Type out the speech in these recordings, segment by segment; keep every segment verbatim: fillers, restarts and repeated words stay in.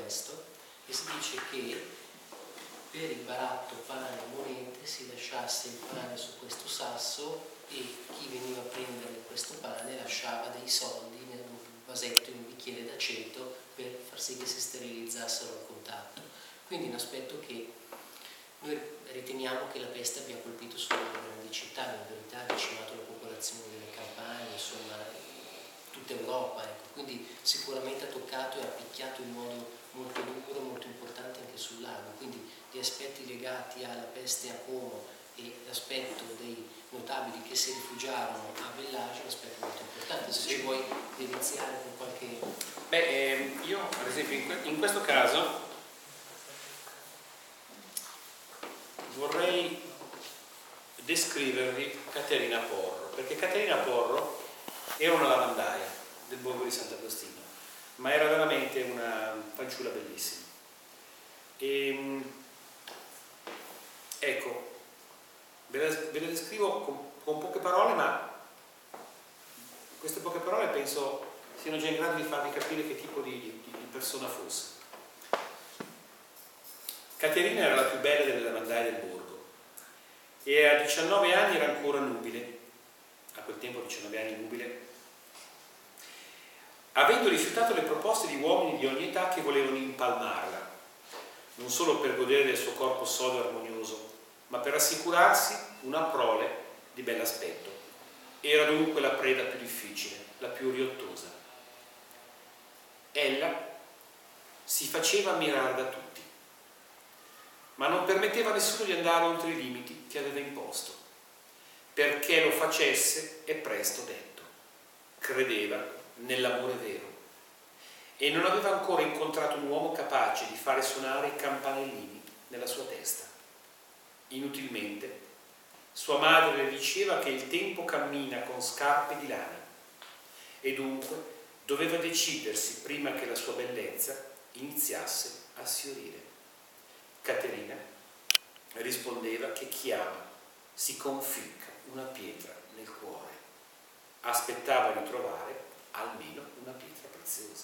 questo, e si dice che per il baratto pane e monete si lasciasse il pane su questo sasso e chi veniva a prendere questo pane lasciava dei soldi in un vasetto, in un bicchiere d'aceto per far sì che si sterilizzassero al contatto. Quindi un aspetto che noi riteniamo che la peste abbia colpito solo le grandi città, in verità ha decimato la popolazione delle campagne, insomma tutta Europa, ecco. Quindi sicuramente ha toccato e ha picchiato in modo molto duro, molto importante anche sul lago, quindi gli aspetti legati alla peste a Como e l'aspetto dei notabili che si rifugiarono a Bellagio è un aspetto molto importante. Se ci vuoi iniziare con qualche... Beh, eh, io ad esempio in, que in questo caso vorrei descrivervi Caterina Porro, perché Caterina Porro era una lavandaia del borgo di Sant'Agostino, ma era veramente una fanciulla bellissima. E, ecco, ve la, ve la descrivo con, con poche parole, ma queste poche parole penso siano già in grado di farvi capire che tipo di, di, di persona fosse. Caterina era la più bella delle lavandaie del borgo e a diciannove anni era ancora nubile, a quel tempo diciannove anni nubile, avendo rifiutato le proposte di uomini di ogni età che volevano impalmarla, non solo per godere del suo corpo sodo e armonioso, ma per assicurarsi una prole di bell'aspetto. Era dunque la preda più difficile, la più riottosa. Ella si faceva ammirare da tutti, ma non permetteva a nessuno di andare oltre i limiti che aveva imposto. Perché lo facesse è presto detto. Credeva nell'amore vero e non aveva ancora incontrato un uomo capace di fare suonare i campanellini nella sua testa. Inutilmente sua madre le diceva che il tempo cammina con scarpe di lana e dunque doveva decidersi prima che la sua bellezza iniziasse a sfiorire. Caterina rispondeva che chi ama si conficca una pietra nel cuore. Aspettava di trovare almeno una pietra preziosa.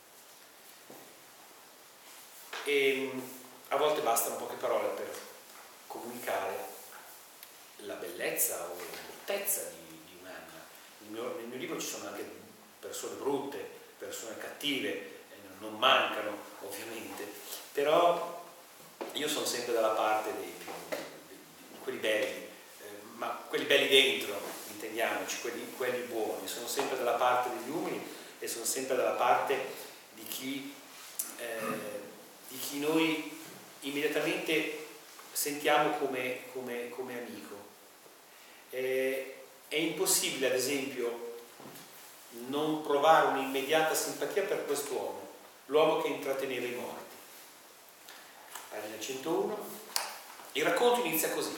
E a volte bastano poche parole per comunicare la bellezza o la bruttezza di, di un'anima. Nel mio, nel mio libro ci sono anche persone brutte, persone cattive, eh, non mancano ovviamente, però io sono sempre dalla parte dei, di, di quelli belli, eh, ma quelli belli dentro, intendiamoci, quelli, quelli buoni. Sono sempre dalla parte degli umili e sono sempre dalla parte di chi, eh, di chi noi immediatamente sentiamo come, come, come amico. Eh, è impossibile, ad esempio, non provare un'immediata simpatia per quest'uomo, l'uomo che intratteneva i morti. Pagina centouno, il racconto inizia così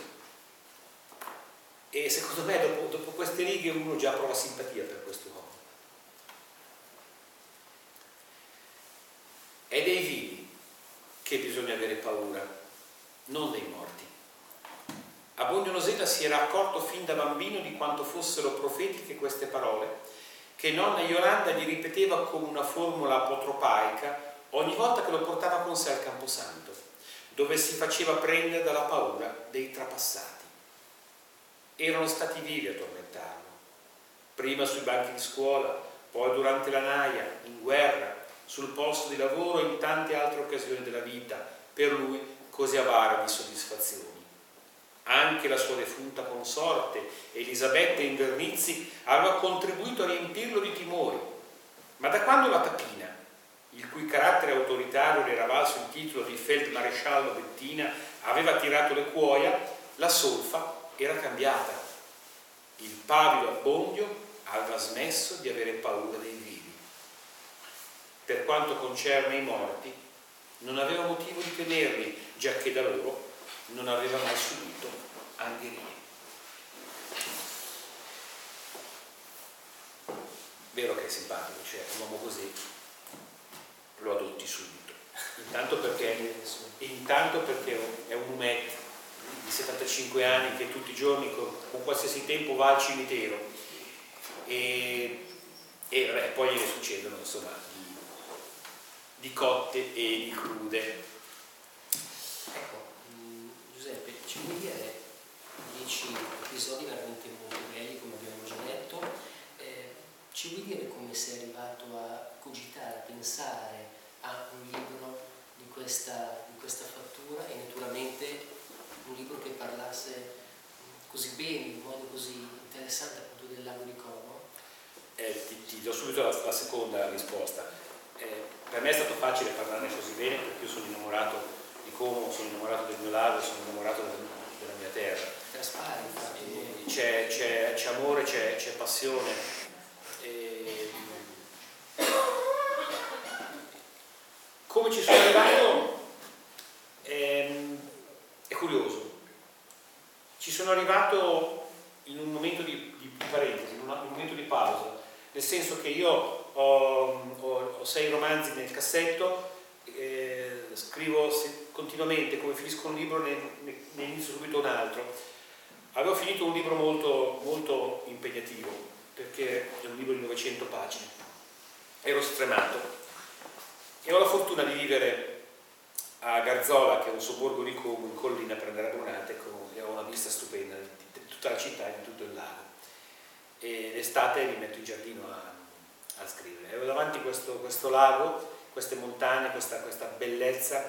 e secondo me dopo, dopo queste righe uno già prova simpatia per quest'uomo. È dei vivi che bisogna avere paura, non dei morti. A Bognonoseta si era accorto fin da bambino di quanto fossero profetiche queste parole che nonna Iolanda gli ripeteva come una formula apotropaica ogni volta che lo portava con sé al Camposanto, dove si faceva prendere dalla paura dei trapassati. Erano stati vivi a tormentarlo, prima sui banchi di scuola, poi durante la naia, in guerra, sul posto di lavoro e in tante altre occasioni della vita, per lui così avara di soddisfazioni. Anche la sua defunta consorte, Elisabetta Invernizzi, aveva contribuito a riempirlo di timori, ma da quando la Tapina, il cui carattere autoritario le era valso il titolo di Feldmaresciallo Bettina, aveva tirato le cuoia, la solfa era cambiata. Il pavido Abbondio aveva smesso di avere paura dei vivi. Per quanto concerne i morti, non aveva motivo di temerli, giacché da loro non aveva mai subito angherie. Vero che è simpatico, cioè un uomo così lo adotti subito, intanto perché, intanto perché è un umetto di settantacinque anni che tutti i giorni con, con qualsiasi tempo va al cimitero e, e beh, poi gli succedono insomma di, di cotte e di crude. Ecco, Giuseppe, ci vuoi dire dieci episodi veramente molto belli, come abbiamo già detto, eh, ci vuoi dire come sei arrivato a cogitare, a pensare a un libro di questa, di questa fattura e naturalmente un libro che parlasse così bene, in modo così interessante appunto del lago di Como? Eh, ti, ti do subito la, la seconda risposta. Eh, per me è stato facile parlarne così bene perché io sono innamorato di Como, sono innamorato del mio lago, sono innamorato del, della mia terra. Traspare, infatti. C'è, c'è, c'è amore, c'è, c'è passione. E... come ci sono arrivato è, è curioso. Ci sono arrivato in un momento di, di parentesi, in, una, in un momento di pausa, nel senso che io ho, ho, ho sei romanzi nel cassetto, eh, scrivo se, continuamente, come finisco un libro ne, ne, ne inizio subito un altro. Avevo finito un libro molto, molto impegnativo, perché è un libro di novecento pagine, ero stremato e ho la fortuna di vivere a Garzola, che è un sobborgo di Como, in collina, prendere a Brunate, e ho una vista stupenda di tutta la città e di tutto il lago. E d'estate mi metto in giardino a, a scrivere. Avevo davanti questo, questo lago, queste montagne, questa, questa bellezza,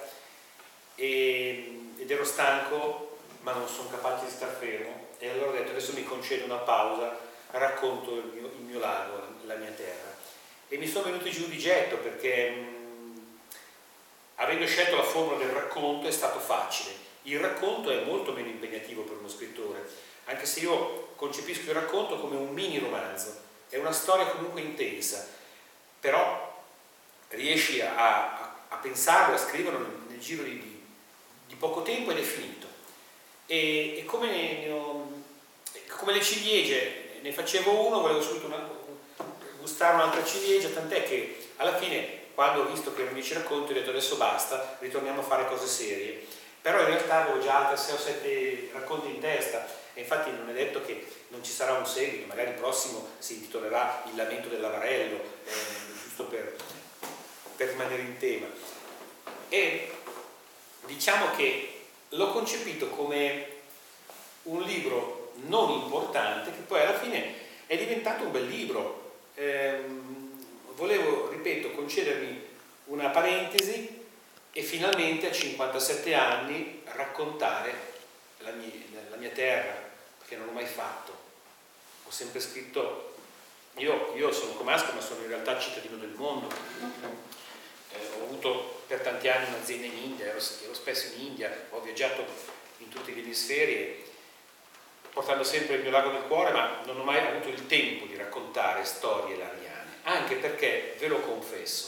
e, ed ero stanco, ma non sono capace di star fermo, e allora ho detto adesso mi concedo una pausa, racconto il mio, il mio lago, la mia terra. E mi sono venuti giù di getto perché mh, avendo scelto la formula del racconto è stato facile. Il racconto è molto meno impegnativo per uno scrittore, anche se io concepisco il racconto come un mini romanzo, è una storia comunque intensa, però riesci a, a, a pensarlo, a scriverlo nel, nel giro di, di poco tempo ed è finito. E, e come, ne, ne ho, come le ciliegie, ne facevo uno, volevo subito una, gustare un'altra ciliegia, tant'è che alla fine, quando ho visto che erano dieci racconti, ho detto adesso basta, ritorniamo a fare cose serie. Però in realtà avevo già altri sei o sette racconti in testa, e infatti non è detto che non ci sarà un seguito, magari il prossimo si intitolerà Il lamento del lavarello, eh, giusto per, per rimanere in tema. E diciamo che l'ho concepito come un libro non importante, che poi alla fine è diventato un bel libro. Eh, volevo, ripeto, concedermi una parentesi e finalmente a cinquantasette anni raccontare la mia, la mia terra, perché non l'ho mai fatto. Ho sempre scritto, io, io sono comasco ma sono in realtà cittadino del mondo, eh, ho avuto per tanti anni un'azienda in India, ero, ero spesso in India, ho viaggiato in tutti gli emisferi portando sempre il mio lago del cuore, ma non ho mai avuto il tempo di raccontare storie lariane, anche perché, ve lo confesso,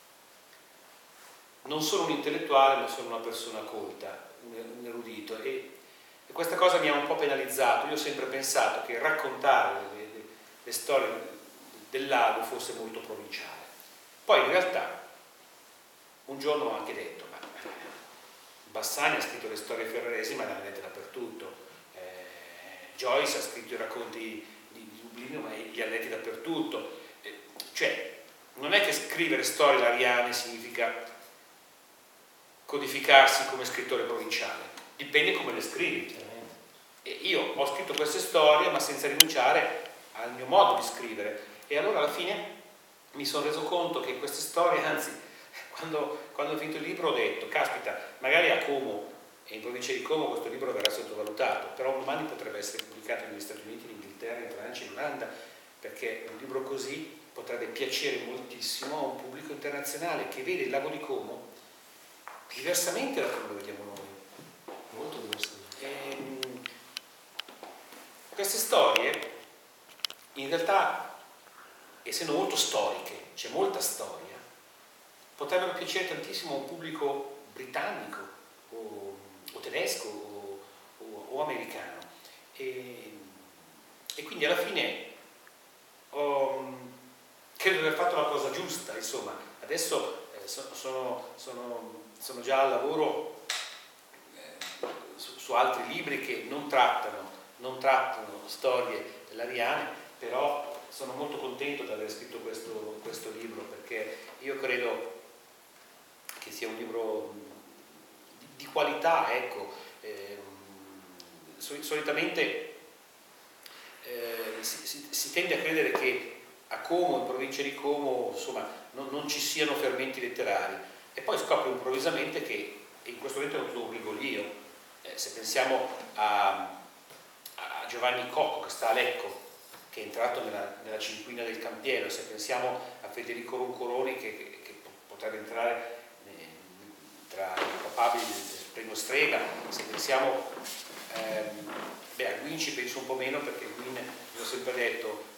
non sono un intellettuale, ma sono una persona colta, un erudito, e, e questa cosa mi ha un po' penalizzato. Io ho sempre pensato che raccontare le, le, le storie del lago fosse molto provinciale. Poi in realtà un giorno ho anche detto, ma Bassani ha scritto le storie ferraresi, ma le ha lette dappertutto. Eh, Joyce ha scritto i racconti di, di Dublino, ma li ha letti dappertutto. Eh, cioè, non è che scrivere storie lariane significa codificarsi come scrittore provinciale, dipende come le scrivi. E io ho scritto queste storie ma senza rinunciare al mio modo di scrivere, e allora alla fine mi sono reso conto che queste storie, anzi quando, quando ho finito il libro ho detto caspita, magari a Como e in provincia di Como questo libro verrà sottovalutato, però un domani potrebbe essere pubblicato negli Stati Uniti, in Inghilterra, in Francia, in Olanda, perché un libro così potrebbe piacere moltissimo a un pubblico internazionale che vede il lago di Como diversamente da come lo vediamo noi, molto diversamente. Ehm, queste storie, in realtà, essendo molto storiche, c'è molta storia, potrebbero piacere tantissimo a un pubblico britannico o, o tedesco o, o, o americano. E, e quindi alla fine ho, credo di aver fatto la cosa giusta, insomma. Adesso eh, so, sono, sono sono già al lavoro eh, su, su altri libri che non trattano, non trattano storie lariane, però sono molto contento di aver scritto questo, questo libro, perché io credo che sia un libro di, di qualità, ecco. Eh, solitamente eh, si, si, si tende a credere che a Como, in provincia di Como, insomma, non, non ci siano fermenti letterari, e poi scopre improvvisamente che in questo momento è tutto un rigoglio. Eh, se pensiamo a, a Giovanni Cocco, che sta a Lecco, che è entrato nella, nella cinquina del Campiello, se pensiamo a Federico Roncoroni, che, che, che potrebbe entrare eh, tra i papabili del premio Strega, se pensiamo ehm, beh, a Guin ci penso un po' meno, perché Guin, vi ho sempre detto,